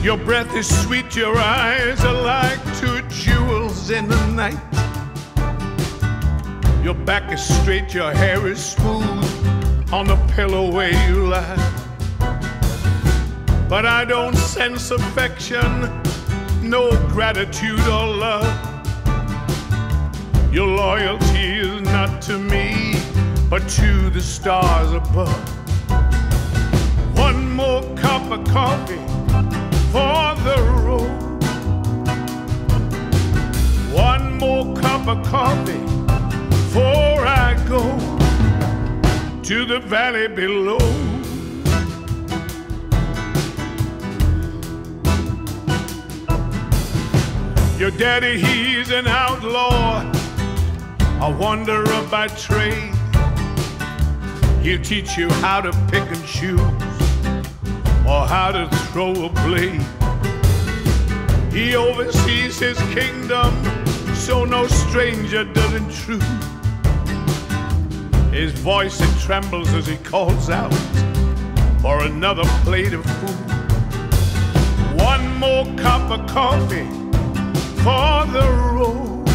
Your breath is sweet, your eyes are like two jewels in the night. Your back is straight, your hair is smooth on the pillow where you lie. But I don't sense affection, no gratitude or love. Your loyalty is not to me, but to the stars above. One more cup of coffee for the road. One more cup of coffee before I go to the valley below. Your daddy, he's an outlaw, a wanderer by trade. He'll teach you how to pick and choose, or how to throw a blade. He oversees his kingdom, so no stranger does intrude. His voice, it trembles as he calls out for another plate of food. One more cup of coffee for the road.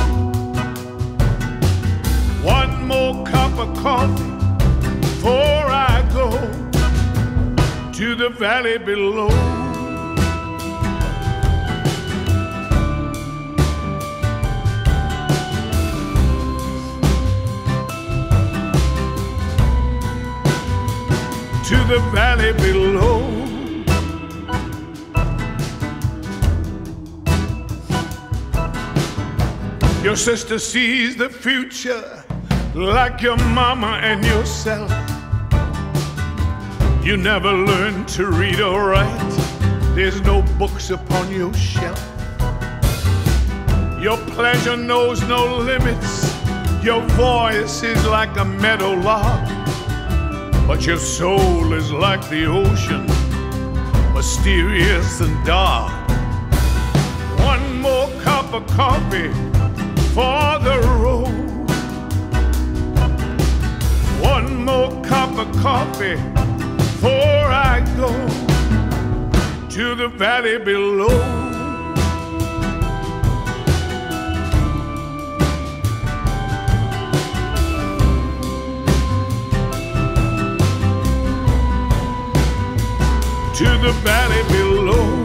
One more cup of coffee before I go to the valley below. To the valley below. Your sister sees the future like your mama and yourself. You never learn to read or write, there's no books upon your shelf. Your pleasure knows no limits, your voice is like a meadowlark, but your soul is like the ocean, mysterious and dark. One more cup of coffee for the road. One more cup of coffee before I go to the valley below. To the valley below.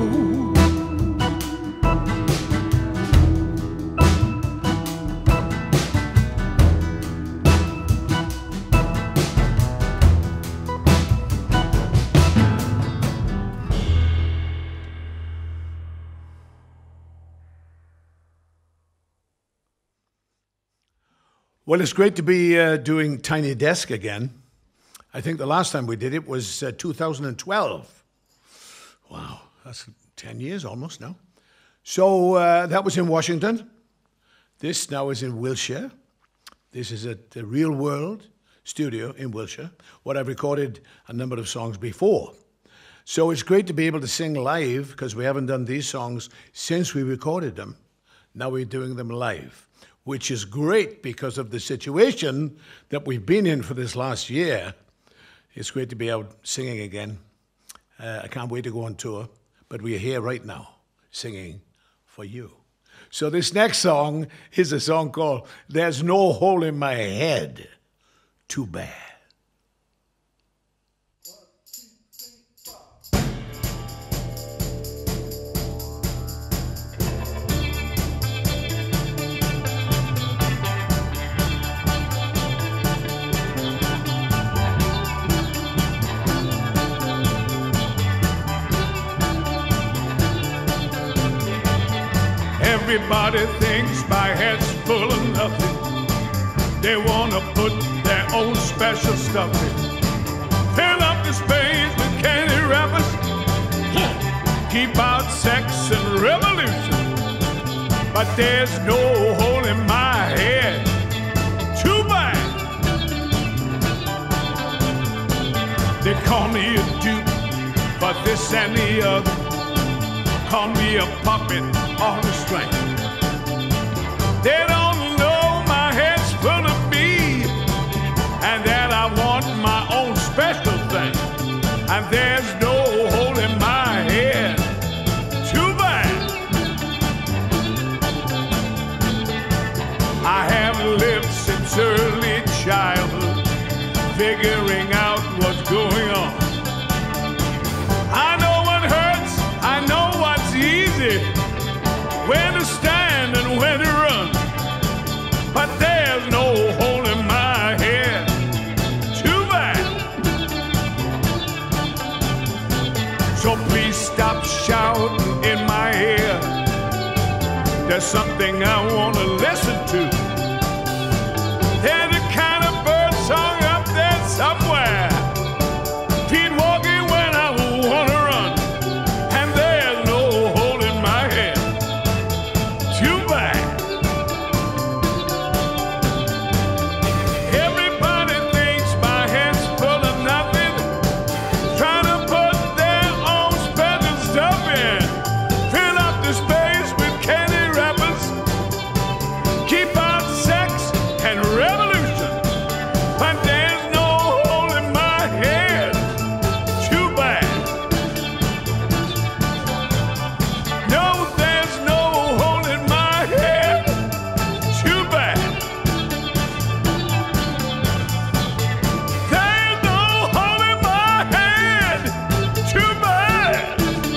Well, it's great to be doing Tiny Desk again. I think the last time we did it was 2012. Wow, that's 10 years almost now. So that was in Washington. This now is in Wilshire. This is at the Real World studio in Wilshire, where I've recorded a number of songs before. So it's great to be able to sing live, because we haven't done these songs since we recorded them. Now we're doing them live, which is great because of the situation that we've been in for this last year. It's great to be out singing again. I can't wait to go on tour, but we are here right now singing for you. So this next song is a song called There's No Hole in My Head. Too bad. Everybody thinks my head's full of nothing. They want to put their own special stuff in. Fill up the space with candy wrappers. Keep out sex and revolution. But there's no hole in my head. Too bad. They call me a dupe for this and the other. Call me a puppet on a string. They don't know my head's full of me, and that I want my own special thing. And there's no hole in my head. out in my ear. There's something I want to listen to. There's a kind of bird song up there somewhere. Feet walking when I want to run, and there's no holding my head. Too bad. Everybody thinks my head's full of nothing, trying to put their own special stuff in. Fill up the space with candy wrappers. Keep out sex and revolution, but there's no holding my head. Too bad. No, there's no holding my head. Too bad. There's no holding my head. Too bad.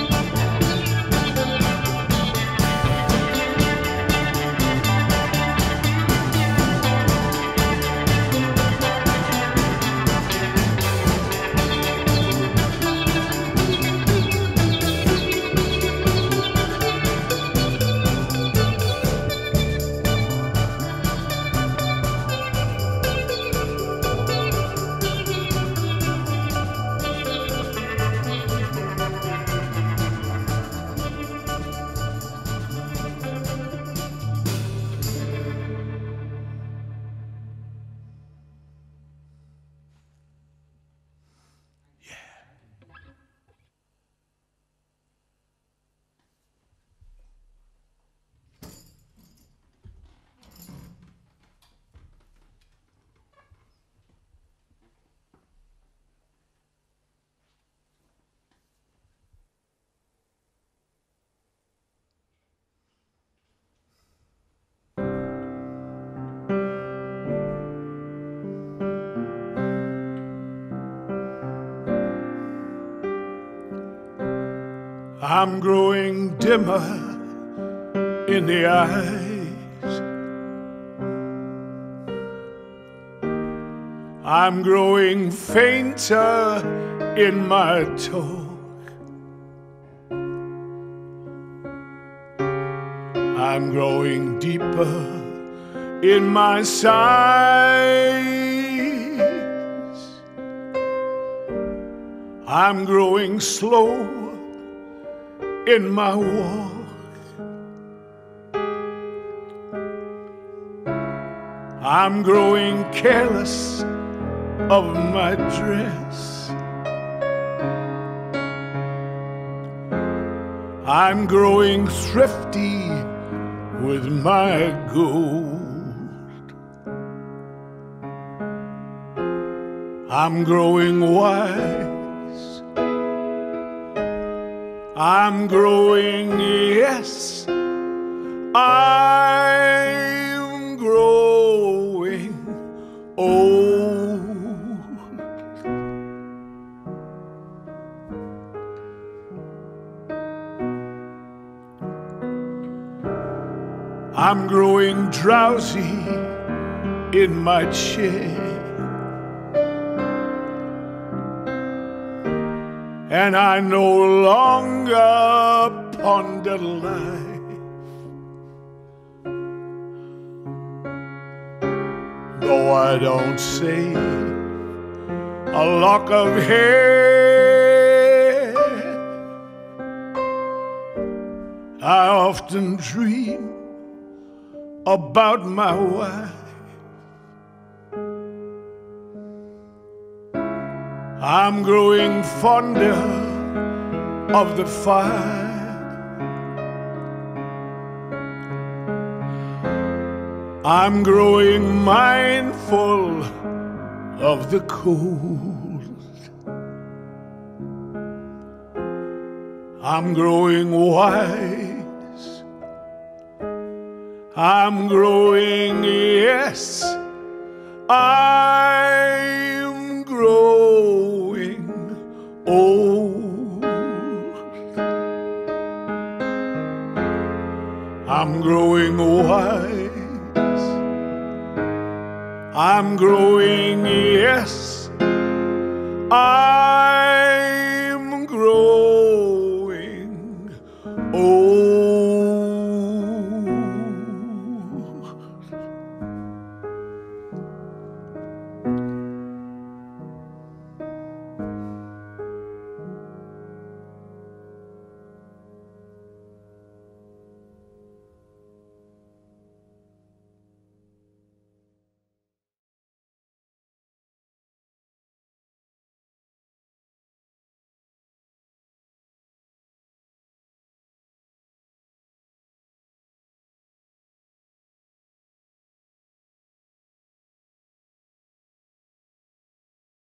I'm growing dimmer in the eyes. I'm growing fainter in my talk. I'm growing deeper in my sighs. I'm growing slow in my walk. I'm growing careless of my dress. I'm growing thrifty with my gold. I'm growing wise. I'm growing, yes, I'm growing old. I'm growing drowsy in my chair. And I no longer ponder life, though I don't save a lock of hair. I often dream about my wife. I'm growing fonder of the fire. I'm growing mindful of the cold. I'm growing wise. I'm growing, yes, I'm growing old. I'm growing wise. I'm growing, yes, I'm growing Oh,